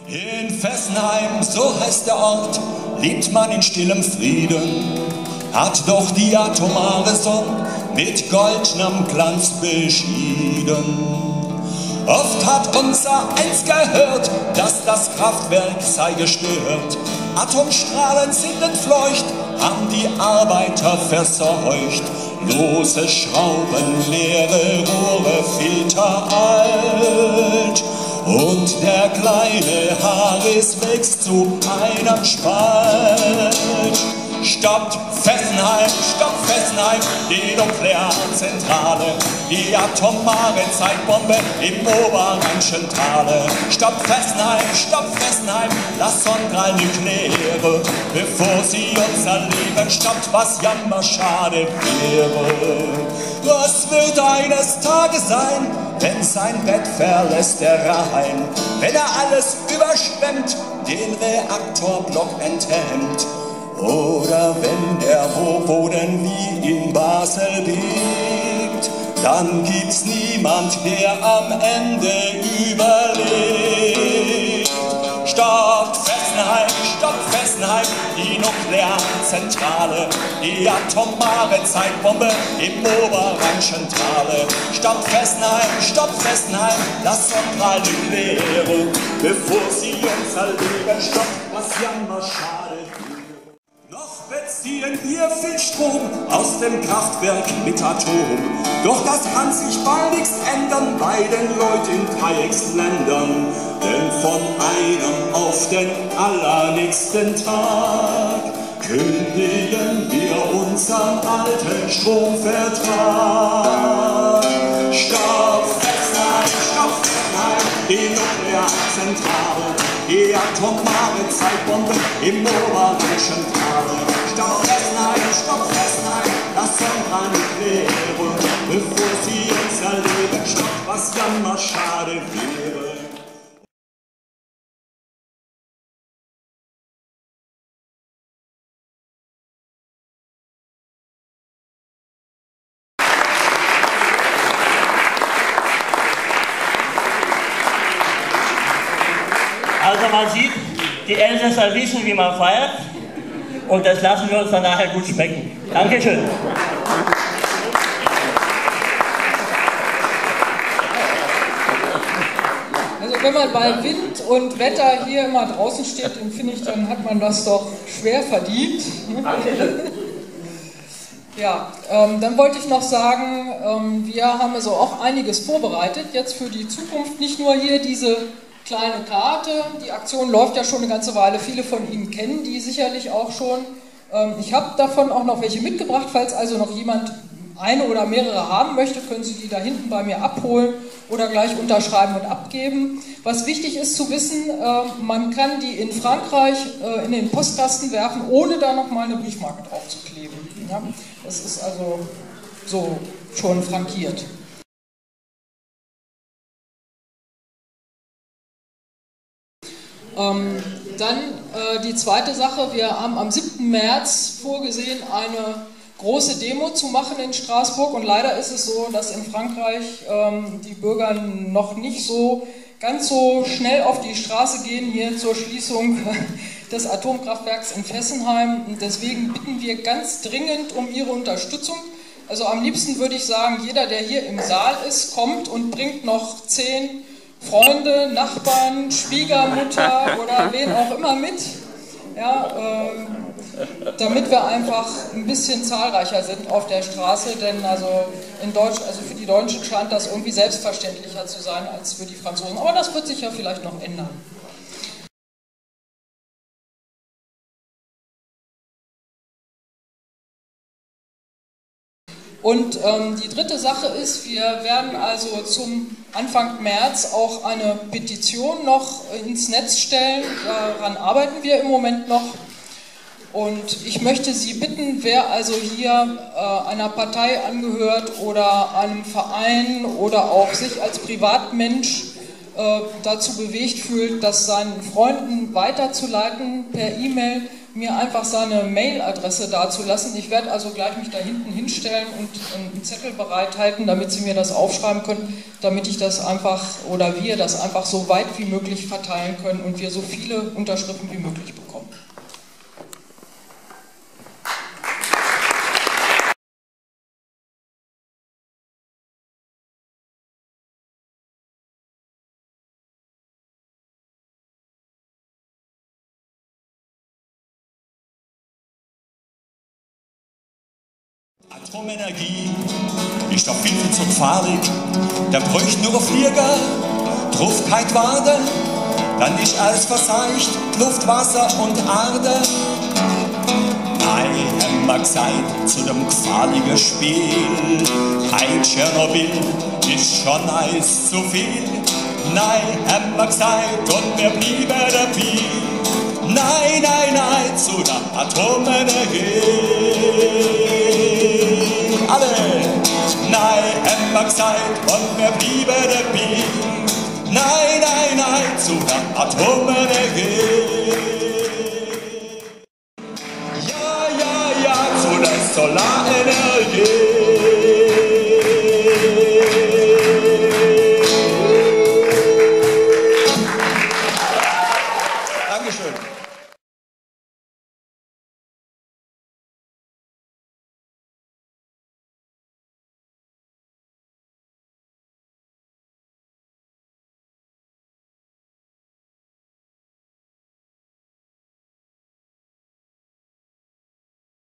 In Fessenheim, so heißt der Ort, lebt man in stillem Frieden, hat doch die atomare Sonne mit goldnem Glanz beschieden. Oft hat unser Eins gehört, dass das Kraftwerk sei gestört. Atomstrahlen sind entfleucht, haben die Arbeiter verseucht. Lose Schrauben, leere Rohre, Filter alt. Und der kleine Harris wächst zu einem Spalt. Stoppt Fessenheim, die Nuklearzentrale, die atomare Zeitbombe im oberrheinischen Tale. Stoppt Fessenheim, das Sonnenstrahl Nukleare, bevor sie unser Leben stoppt, was jammerschade wäre. Was wird eines Tages sein, wenn sein Bett verlässt der Rhein, wenn er alles überschwemmt, den Reaktorblock enthemmt? Oder wenn der Hochboden wie in Basel biegt, dann gibt's niemand, der am Ende überlebt. Stoppt Fessenheim, die Nuklearzentrale, die atomare Zeitbombe im oberrheinischen Tale. Stoppt Fessenheim, das Sonnenstrahl Nukleare, bevor sie unser Leben stoppt, was jammerschade wäre. Noch beziehen wir viel Strom aus dem Kraftwerk mit Atom. Doch das kann sich baldigst ändern bei den Leuten in Dreiecksländern. Denn von einem auf den allernächsten Tag kündigen wir unseren alten Stromvertrag. Stoppt Fessenheim, die Nuklearzentrale, die atomare Zeitbombe im oberrheinischen Tale. Stoppt Fessenheim, das Sonnenstrahl Nukleare, bevor sie unser Leben stoppt, was jammerschade wäre. Also man sieht, die Elsässer wissen, wie man feiert, und das lassen wir uns dann nachher gut schmecken. Dankeschön. Also wenn man bei Wind und Wetter hier immer draußen steht, dann finde ich, dann hat man das doch schwer verdient. Dankeschön. Ja, dann wollte ich noch sagen, wir haben also auch einiges vorbereitet, jetzt für die Zukunft, nicht nur hier diese kleine Karte, die Aktion läuft ja schon eine ganze Weile, viele von Ihnen kennen die sicherlich auch schon. Ich habe davon auch noch welche mitgebracht, falls also noch jemand eine oder mehrere haben möchte, können Sie die da hinten bei mir abholen oder gleich unterschreiben und abgeben. Was wichtig ist zu wissen, man kann die in Frankreich in den Postkasten werfen, ohne da nochmal eine Briefmarke drauf zu kleben. Ja, das ist also so schon frankiert. Dann die zweite Sache, wir haben am 7. März vorgesehen, eine große Demo zu machen in Straßburg, und leider ist es so, dass in Frankreich die Bürger noch nicht so ganz so schnell auf die Straße gehen hier zur Schließung des Atomkraftwerks in Fessenheim, und deswegen bitten wir ganz dringend um Ihre Unterstützung. Also am liebsten würde ich sagen, jeder, der hier im Saal ist, kommt und bringt noch 10 Freunde, Nachbarn, Schwiegermutter oder wen auch immer mit, ja, damit wir einfach ein bisschen zahlreicher sind auf der Straße, denn also für die Deutschen scheint das irgendwie selbstverständlicher zu sein als für die Franzosen, aber das wird sich ja vielleicht noch ändern. Und die dritte Sache ist, wir werden also zum Anfang März auch eine Petition noch ins Netz stellen. Daran arbeiten wir im Moment noch. Und ich möchte Sie bitten, wer also hier einer Partei angehört oder einem Verein oder auch sich als Privatmensch dazu bewegt fühlt, das seinen Freunden weiterzuleiten per E-Mail, mir einfach seine Mailadresse dazulassen. Ich werde also gleich mich da hinten hinstellen und einen Zettel bereithalten, damit Sie mir das aufschreiben können, damit ich das einfach oder wir das einfach so weit wie möglich verteilen können und wir so viele Unterschriften wie möglich bekommen. Atomenergie ist doch viel zu gefährlich. Da bräuchte nur ein Flieger, drauf kein Warten, dann ist alles verseucht, Luft, Wasser und Erde. Nein, haben wir gesagt, zu dem gefährlichen Spiel. Kein Tschernobyl ist schon alles zu viel. Nein, haben wir gesagt, und wir blieben dabei. Nein, nein, nein, zu der Atomenergie. Alle! Nein, haben wir gesagt, und wir blieben dabei. Nein, nein, nein, zu der Atomenergie. Ja, ja, ja, zu der Solarenergie.